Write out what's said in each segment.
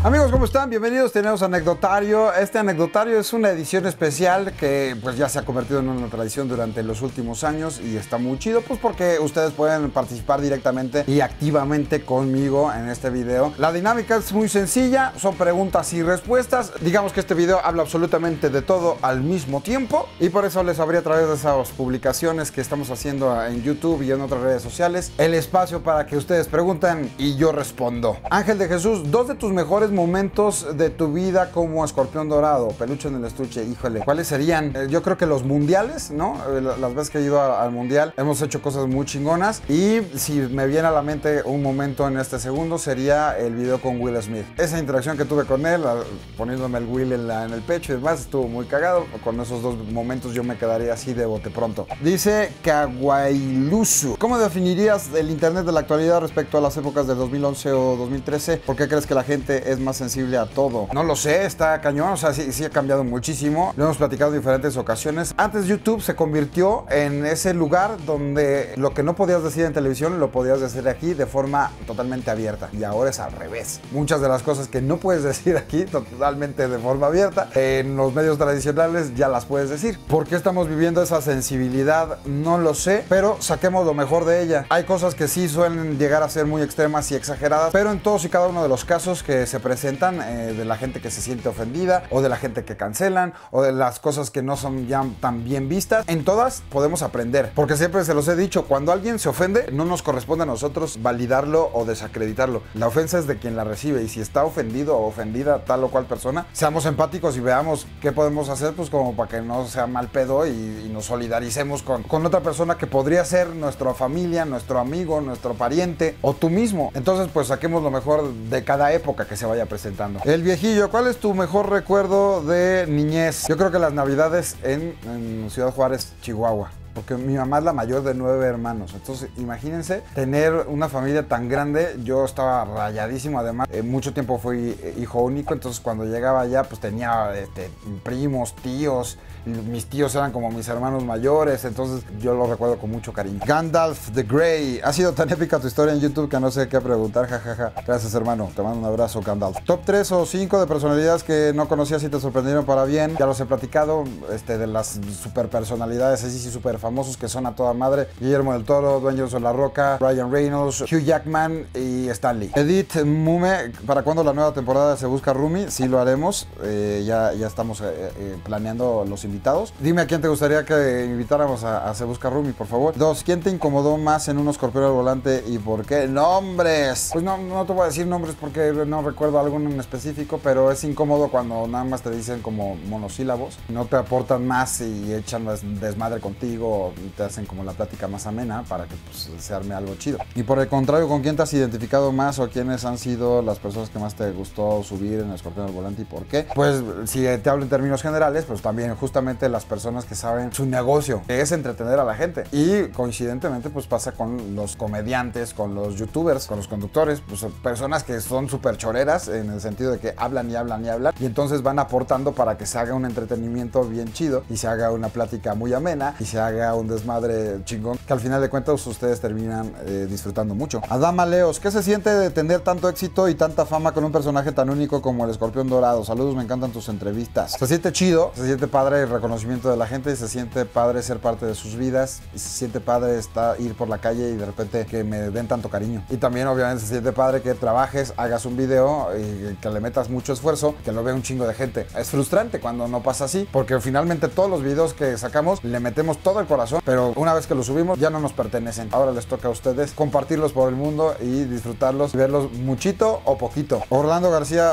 Amigos, ¿cómo están? Bienvenidos, tenemos anecdotario. Este anecdotario es una edición especial que pues ya se ha convertido en una tradición durante los últimos años y está muy chido pues porque ustedes pueden participar directamente y activamente conmigo en este video. La dinámica es muy sencilla, son preguntas y respuestas. Digamos que este video habla absolutamente de todo al mismo tiempo y por eso les abrí a través de esas publicaciones que estamos haciendo en YouTube y en otras redes sociales el espacio para que ustedes pregunten y yo respondo. Ángel de Jesús, dos de tus mejores momentos de tu vida como escorpión dorado, peluche en el estuche, híjole, ¿cuáles serían? Yo creo que los mundiales, ¿no? Las veces que he ido al mundial hemos hecho cosas muy chingonas y si me viene a la mente un momento en este segundo sería el video con Will Smith. Esa interacción que tuve con él, poniéndome el Will en el pecho y demás, estuvo muy cagado. Con esos dos momentos yo me quedaría así de bote pronto. Dice Kawailusu, ¿cómo definirías el internet de la actualidad respecto a las épocas del 2011 o 2013? ¿Por qué crees que la gente es más sensible a todo? No lo sé, está cañón, o sea, sí ha cambiado muchísimo. Lo hemos platicado en diferentes ocasiones. Antes YouTube se convirtió en ese lugar donde lo que no podías decir en televisión lo podías decir aquí de forma totalmente abierta. Y ahora es al revés. Muchas de las cosas que no puedes decir aquí totalmente de forma abierta, en los medios tradicionales ya las puedes decir. ¿Por qué estamos viviendo esa sensibilidad? No lo sé, pero saquemos lo mejor de ella. Hay cosas que sí suelen llegar a ser muy extremas y exageradas, pero en todos y cada uno de los casos que se presentan, de la gente que se siente ofendida o de la gente que cancelan o de las cosas que no son ya tan bien vistas, en todas podemos aprender, porque siempre se los he dicho, cuando alguien se ofende no nos corresponde a nosotros validarlo o desacreditarlo. La ofensa es de quien la recibe y si está ofendido o ofendida tal o cual persona, seamos empáticos y veamos qué podemos hacer pues como para que no sea mal pedo y nos solidaricemos con otra persona que podría ser nuestra familia, nuestro amigo, nuestro pariente o tú mismo. Entonces pues saquemos lo mejor de cada época que se vaya presentando. El viejillo, ¿cuál es tu mejor recuerdo de niñez? Yo creo que las navidades en Ciudad Juárez, Chihuahua. Porque mi mamá es la mayor de 9 hermanos. Entonces, imagínense tener una familia tan grande. Yo estaba rayadísimo. Además, mucho tiempo fui hijo único. Entonces, cuando llegaba allá, pues tenía primos, tíos. Mis tíos eran como mis hermanos mayores. Entonces, yo lo recuerdo con mucho cariño. Gandalf the Grey. Ha sido tan épica tu historia en YouTube que no sé qué preguntar. Jajaja. Gracias, hermano. Te mando un abrazo, Gandalf. Top 3 o 5 de personalidades que no conocías y te sorprendieron para bien. Ya los he platicado. De las super personalidades, así sí, super famosos que son a toda madre: Guillermo del Toro, Dwayne Johnson La Roca, Ryan Reynolds, Hugh Jackman y Stanley. Edith Mume, ¿para cuándo la nueva temporada de Se Busca Roomie? Sí lo haremos, ya estamos planeando los invitados. Dime a quién te gustaría que invitáramos a Se Busca Roomie, por favor. 2, ¿quién te incomodó más en un escorpión al volante y por qué? ¡Nombres! Pues no te voy a decir nombres porque no recuerdo alguno en específico, pero es incómodo cuando nada más te dicen como monosílabos, no te aportan más y echan desmadre contigo, te hacen como la plática más amena para que pues, se arme algo chido. Y por el contrario, ¿con quién te has identificado más o quiénes han sido las personas que más te gustó subir en el escorpión al volante y por qué? Pues si te hablo en términos generales, pues también justamente las personas que saben su negocio, que es entretener a la gente. Y coincidentemente pues pasa con los comediantes, con los youtubers, con los conductores, pues personas que son súper choreras en el sentido de que hablan y hablan y hablan y entonces van aportando para que se haga un entretenimiento bien chido y se haga una plática muy amena y se haga un desmadre chingón que al final de cuentas ustedes terminan disfrutando mucho. Adama Leos, ¿qué se siente de tener tanto éxito y tanta fama con un personaje tan único como el escorpión dorado? Saludos, me encantan tus entrevistas. Se siente chido, se siente padre el reconocimiento de la gente y se siente padre ser parte de sus vidas y se siente padre ir por la calle y de repente que me den tanto cariño. Y también obviamente se siente padre que trabajes, hagas un video y que le metas mucho esfuerzo, que lo vea un chingo de gente. Es frustrante cuando no pasa así porque finalmente todos los videos que sacamos le metemos todo el corazón, pero una vez que los subimos ya no nos pertenecen. Ahora les toca a ustedes compartirlos por el mundo y disfrutarlos y verlos muchito o poquito. Orlando García,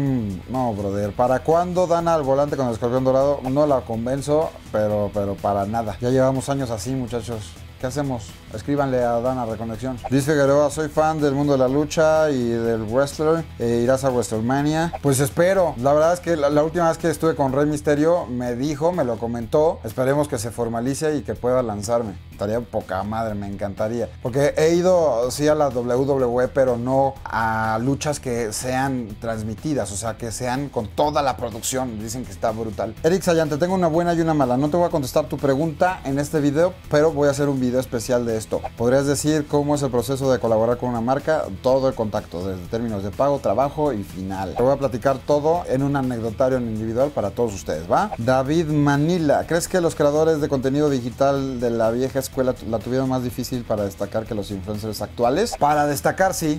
no, brother. ¿Para cuándo Dana al volante con el escorpión dorado? No la convenzo, pero para nada. Ya llevamos años así, muchachos. ¿Qué hacemos? Escríbanle a Dana Reconexión. Dice Figueroa, soy fan del mundo de la lucha y del wrestler. ¿Irás a WrestleMania? Pues espero. La verdad es que la última vez que estuve con Rey Mysterio me lo comentó. Esperemos que se formalice y que pueda lanzarme. Estaría poca madre, me encantaría. Porque he ido, sí, a la WWE, pero no a luchas que sean transmitidas, o sea, que sean con toda la producción. Dicen que está brutal. Eric Sayante, tengo una buena y una mala. No te voy a contestar tu pregunta en este video, pero voy a hacer un video especial de esto. ¿Podrías decir cómo es el proceso de colaborar con una marca? Todo el contacto, desde términos de pago, trabajo y final. Te voy a platicar todo en un anecdotario en individual para todos ustedes, ¿va? David Manila, ¿crees que los creadores de contenido digital de la vieja escuela la tuvieron más difícil para destacar que los influencers actuales? Para destacar, sí,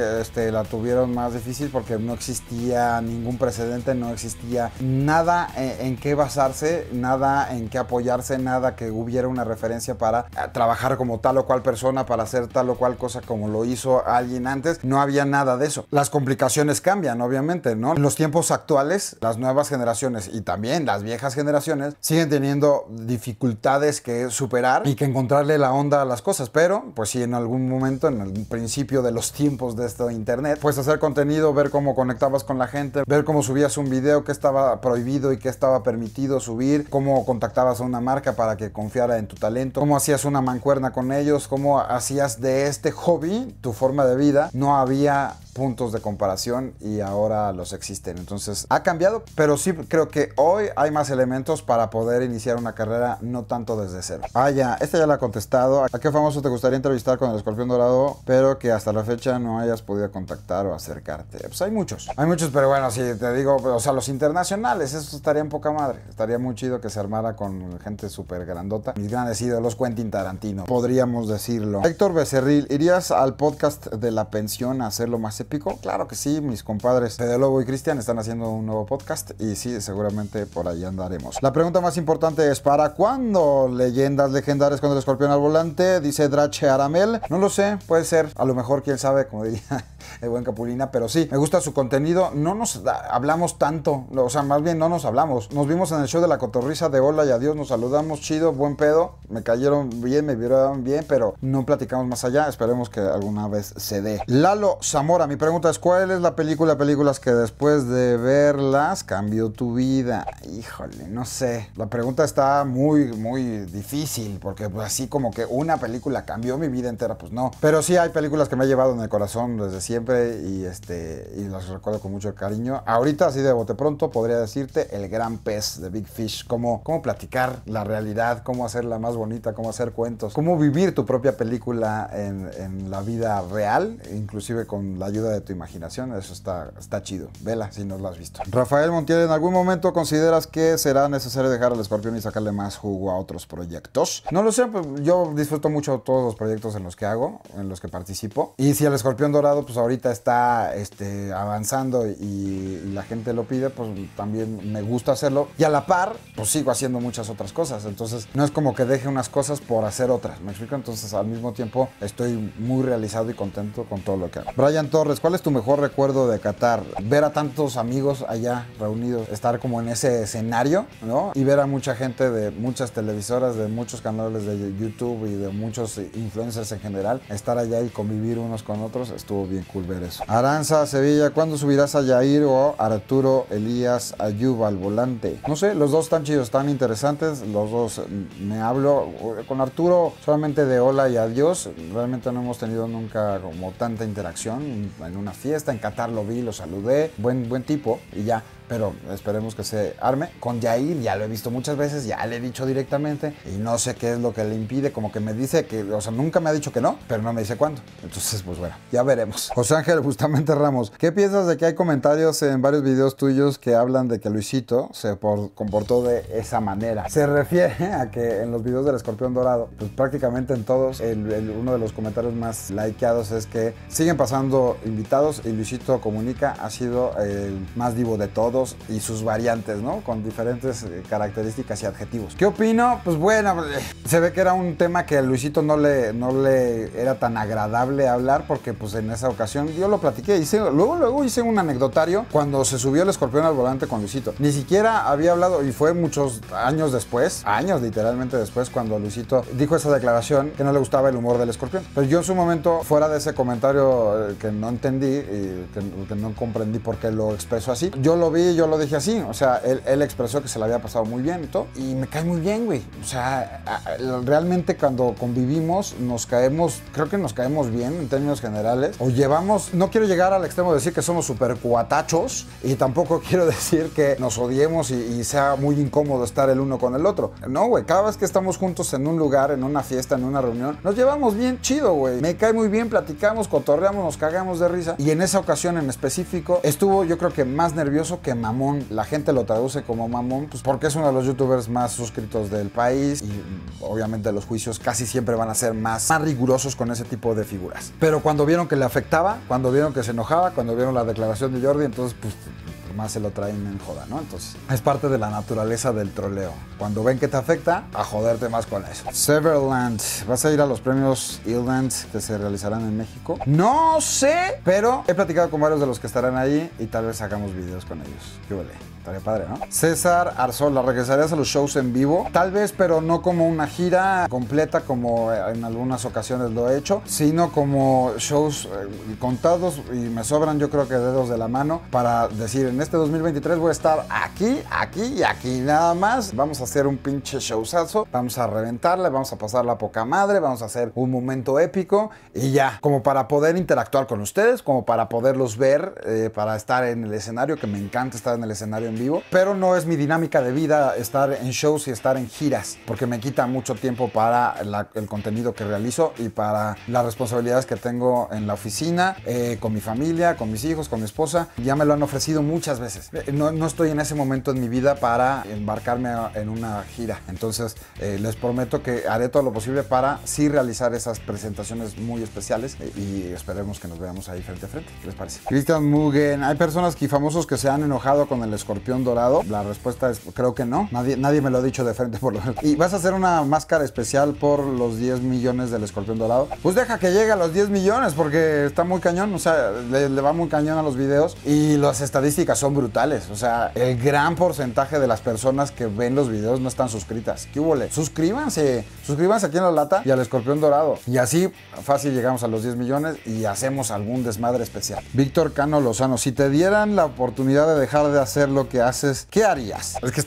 la tuvieron más difícil porque no existía ningún precedente, no existía nada en qué basarse, nada en qué apoyarse, nada que hubiera una referencia para trabajar como tal o cual persona, para hacer tal o cual cosa como lo hizo alguien antes. No había nada de eso. Las complicaciones cambian, obviamente, ¿no? En los tiempos actuales, las nuevas generaciones y también las viejas generaciones siguen teniendo dificultades que superar y que encontrarle la onda a las cosas, pero pues si en algún momento, en el principio de los tiempos de esto de internet, pues hacer contenido, ver cómo conectabas con la gente, ver cómo subías un video, qué estaba prohibido y qué estaba permitido subir, cómo contactabas a una marca para que confiara en tu talento, cómo hacías una mancuerna con ellos, cómo hacías de este hobby tu forma de vida. No había puntos de comparación y ahora los existen. Entonces ha cambiado, pero sí creo que hoy hay más elementos para poder iniciar una carrera, no tanto desde cero. Ya, esta ya la he contestado. ¿A qué famoso te gustaría entrevistar con el Escorpión Dorado, pero que hasta la fecha no hayas podido contactar o acercarte? Pues hay muchos, pero bueno, si te digo, o sea, los internacionales, eso estaría en poca madre. Estaría muy chido que se armara con gente súper grandota. Mis grandes ídolos, Quentin Tarantino, podríamos decirlo. Héctor Becerril, ¿irías al podcast de La Pensión a hacerlo más épico? Claro que sí, mis compadres Fede Lobo y Cristian están haciendo un nuevo podcast y sí, seguramente por ahí andaremos. La pregunta más importante es, ¿para cuándo leyendas legendarias con el Escorpión al volante? Dice Drache Aramel. No lo sé, puede ser, a lo mejor, quién sabe, como diría el buen Capulina, pero sí, me gusta su contenido. No nos hablamos tanto, o sea, más bien no nos hablamos. Nos vimos en el show de La Cotorrisa de Hola y Adiós, nos saludamos, chido, buen pedo, me cayeron bien, me vieron bien, pero no platicamos más allá. Esperemos que alguna vez se dé. Lalo Zamora, mi pregunta es, ¿cuál es la películas que después de verlas cambió tu vida? Híjole, no sé. La pregunta está muy difícil, porque pues así como que una película cambió mi vida entera, pues no. Pero sí hay películas que me he llevado en el corazón desde siempre y las recuerdo con mucho cariño. Ahorita, así de bote pronto, podría decirte El Gran Pez de Big Fish. Cómo platicar la realidad, cómo hacerla más bonita, cómo hacer cuentos, cómo vivir tu propia película en la vida real, inclusive con la ayuda de tu imaginación. Eso está chido. Vela si no lo has visto. Rafael Montiel, ¿en algún momento consideras que será necesario dejar al Escorpión y sacarle más jugo a otros proyectos? No lo sé, pues yo disfruto mucho todos los proyectos en los que hago, en los que participo. Y si el Escorpión Dorado pues ahorita está avanzando y la gente lo pide, pues también me gusta hacerlo. Y a la par, pues sigo haciendo muchas otras cosas. Entonces no es como que deje unas cosas por hacer otras. ¿Me explico? Entonces al mismo tiempo estoy muy realizado y contento con todo lo que hago. Brian Torres, ¿cuál es tu mejor recuerdo de Qatar? Ver a tantos amigos allá reunidos, estar como en ese escenario, ¿no? Y ver a mucha gente de muchas televisoras, de muchos canales de YouTube y de muchos influencers en general, estar allá y convivir unos con otros, estuvo bien cool ver eso. Aranza Sevilla, ¿cuándo subirás a Yair o Arturo Elías Ayuba al volante? No sé, los dos están chidos, están interesantes, los dos me hablo. Con Arturo solamente de hola y adiós, realmente no hemos tenido nunca como tanta interacción. En una fiesta en Qatar lo vi, lo saludé, buen tipo y ya. Pero esperemos que se arme. Con Yair ya lo he visto muchas veces, ya le he dicho directamente y no sé qué es lo que le impide, como que me dice que, o sea, nunca me ha dicho que no, pero no me dice cuándo. Entonces, pues bueno, ya veremos. José Ángel Justamente Ramos, ¿qué piensas de que hay comentarios en varios videos tuyos que hablan de que Luisito se comportó de esa manera? Se refiere a que en los videos del Escorpión Dorado, pues prácticamente en todos, uno de los comentarios más likeados es que siguen pasando invitados y Luisito Comunica ha sido el más divo de todos y sus variantes, ¿no? Con diferentes características y adjetivos. ¿Qué opino? Pues bueno, se ve que era un tema que a Luisito no le era tan agradable hablar porque pues en esa ocasión declaración, yo lo platiqué, luego hice un anecdotario cuando se subió el escorpión al volante con Luisito. Ni siquiera había hablado, y fue muchos años después, años literalmente después, cuando Luisito dijo esa declaración que no le gustaba el humor del escorpión. Pero yo en su momento, fuera de ese comentario que no entendí y que no comprendí por qué lo expresó así, yo lo vi y yo lo dije así. O sea, él expresó que se le había pasado muy bien y todo, y me cae muy bien, güey. O sea, realmente cuando convivimos creo que nos caemos bien en términos generales, o llevamos, no quiero llegar al extremo de decir que somos súper cuatachos, y tampoco quiero decir que nos odiemos y sea muy incómodo estar el uno con el otro. No, güey, cada vez que estamos juntos en un lugar, en una fiesta, en una reunión, nos llevamos bien chido, güey. Me cae muy bien, platicamos, cotorreamos, nos cagamos de risa, y en esa ocasión en específico estuvo, yo creo que más nervioso que mamón. La gente lo traduce como mamón, pues porque es uno de los youtubers más suscritos del país, y obviamente los juicios casi siempre van a ser más rigurosos con ese tipo de figuras. Pero cuando vieron que le afectaba, cuando vieron que se enojaba, cuando vieron la declaración de Jordi, entonces pues más se lo traen en joda, ¿no? Entonces, es parte de la naturaleza del troleo. Cuando ven que te afecta, a joderte más con eso. Severland, ¿vas a ir a los premios Eland que se realizarán en México? No sé, pero he platicado con varios de los que estarán ahí y tal vez hagamos videos con ellos. ¿Qué huele? Estaría padre, ¿no? César Arzola, ¿regresarías a los shows en vivo? Tal vez, pero no como una gira completa como en algunas ocasiones lo he hecho, sino como shows contados, y me sobran yo creo que dedos de la mano para decir, en este 2023 voy a estar aquí, aquí y aquí nada más. Vamos a hacer un pinche showzazo, vamos a reventarle, vamos a pasar la poca madre, vamos a hacer un momento épico y ya, como para poder interactuar con ustedes, como para poderlos ver, para estar en el escenario, que me encanta estar en el escenario en vivo, pero no es mi dinámica de vida estar en shows y estar en giras, porque me quita mucho tiempo para el contenido que realizo y para las responsabilidades que tengo en la oficina, con mi familia, con mis hijos, con mi esposa. Ya me lo han ofrecido muchas veces. No estoy en ese momento en mi vida para embarcarme en una gira, entonces les prometo que haré todo lo posible para sí realizar esas presentaciones muy especiales, y esperemos que nos veamos ahí frente a frente. ¿Qué les parece? Cristian Mugen, ¿hay personas y famosos que se han enojado con el escorpión dorado? La respuesta es creo que no. Nadie me lo ha dicho de frente, por lo menos. ¿Y vas a hacer una máscara especial por los 10 millones del escorpión dorado? Pues deja que llegue a los 10 millones porque está muy cañón. O sea, le va muy cañón a los videos y las estadísticas son brutales. O sea, el gran porcentaje de las personas que ven los videos no están suscritas. ¿Qué hubo? Suscríbanse aquí en La Lata y al escorpión dorado. Y así fácil llegamos a los 10 millones y hacemos algún desmadre especial. Víctor Cano Lozano, si te dieran la oportunidad de dejar de hacer lo que haces, ¿qué harías? Es que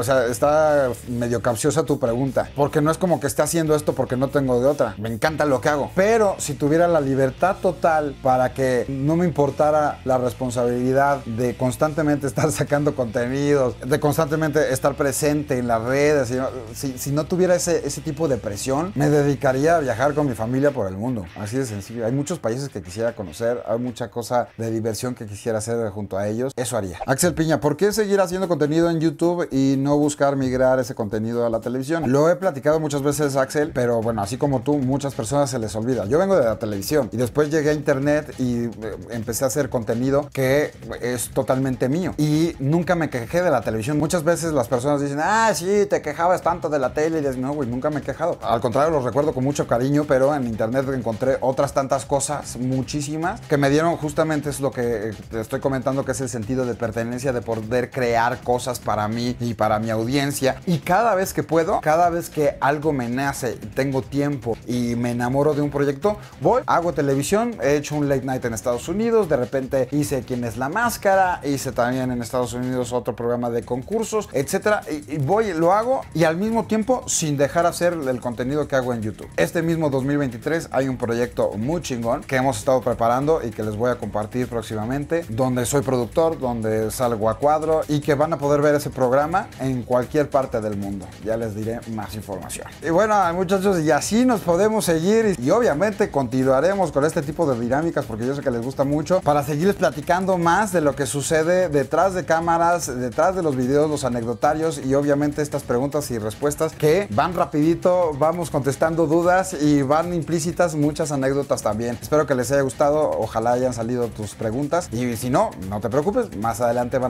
está medio capciosa tu pregunta, porque no es como que esté haciendo esto porque no tengo de otra. Me encanta lo que hago, pero si tuviera la libertad total para que no me importara la responsabilidad de constantemente estar sacando contenidos, de constantemente estar presente en las redes, si no tuviera ese tipo de presión, me dedicaría a viajar con mi familia por el mundo. Así de sencillo. Hay muchos países que quisiera conocer, hay mucha cosa de diversión que quisiera hacer junto a ellos. Eso haría. Axel Piña, ¿por qué seguir haciendo contenido en YouTube y no buscar migrar ese contenido a la televisión? Lo he platicado muchas veces, Axel, pero bueno, así como tú, muchas personas se les olvida. Yo vengo de la televisión y después llegué a internet y empecé a hacer contenido que es totalmente mío, y nunca me quejé de la televisión. Muchas veces las personas dicen, sí, te quejabas tanto de la tele, y dices, no, güey, nunca me he quejado. Al contrario, los recuerdo con mucho cariño, pero en internet encontré otras tantas cosas, muchísimas, que me dieron justamente es lo que te estoy comentando, que es el sentido de pertenencia, de poder crear cosas para mí y para mi audiencia. Y cada vez que puedo, cada vez que algo me nace, tengo tiempo y me enamoro de un proyecto, voy, hago televisión. He hecho un late night en Estados Unidos, de repente hice ¿Quién es la máscara? Hice también en Estados Unidos otro programa de concursos, etcétera, y voy, lo hago, y al mismo tiempo sin dejar hacer el contenido que hago en YouTube. Este mismo 2023 hay un proyecto muy chingón que hemos estado preparando y que les voy a compartir próximamente, donde soy productor, donde salgo a cuadro, y que van a poder ver ese programa en cualquier parte del mundo. Ya les diré más información. Y bueno, muchachos, y así nos podemos seguir, y obviamente continuaremos con este tipo de dinámicas porque yo sé que les gusta mucho, para seguirles platicando más de lo que sucede detrás de cámaras, detrás de los videos, los anecdotarios, y obviamente estas preguntas y respuestas que van rapidito, vamos contestando dudas y van implícitas muchas anécdotas también. Espero que les haya gustado, ojalá hayan salido tus preguntas, y si no, no te preocupes, más adelante van a salir más.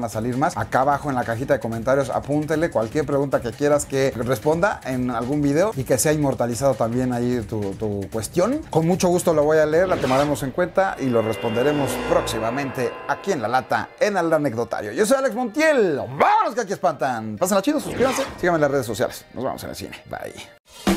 demás. Acá abajo en la cajita de comentarios apúntele cualquier pregunta que quieras que responda en algún video y que sea inmortalizado también ahí tu cuestión. Con mucho gusto lo voy a leer, la tomaremos en cuenta y lo responderemos próximamente aquí en La Lata, en el anecdotario. Yo soy Alex Montiel. ¡Vámonos que aquí espantan! Pásenla chido, suscríbanse, síganme en las redes sociales. Nos vemos en el cine. Bye.